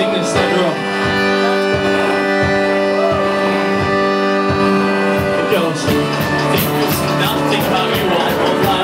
sing this later on. It goes, think there's nothing about you all my life.